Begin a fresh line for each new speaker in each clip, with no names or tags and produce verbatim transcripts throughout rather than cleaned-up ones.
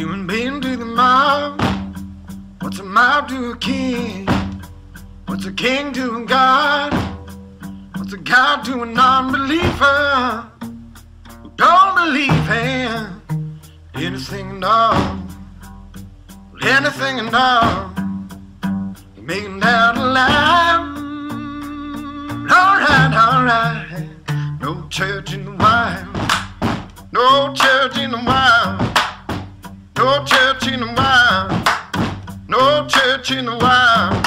Human being to the mob. What's a mob to a king? What's a king to a god? What's a god to a non-believer who don't believe in anything at all? Anything at all. Making that alive. Alright, alright. No church in the wild. No church in the wild. No church in the wild. No church in the wild.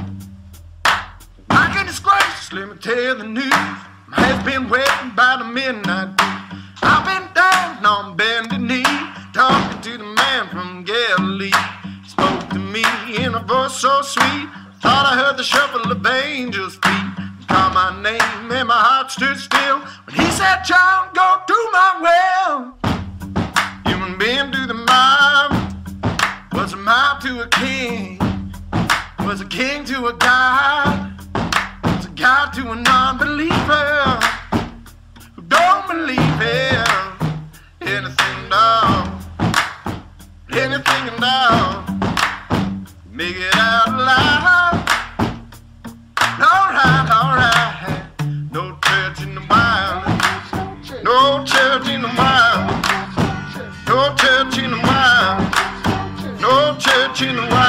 I can disgrace, let me tell you the news. My head's been waiting by the midnight dew. I've been down on bended knee, talking to the man from Galilee. He spoke to me in a voice so sweet, thought I heard the shuffle of angels' feet. He called my name and my heart stood still when he said, "John, go do my will." Human being to the mob. Was a mob to a king? Was a king to a god? Was a god to a non-believer who don't believe in anything at all? Anything at all. Make it out alive. Alright, alright. No church in the wild. No church in the wild. No church in the wild. No church in the wild.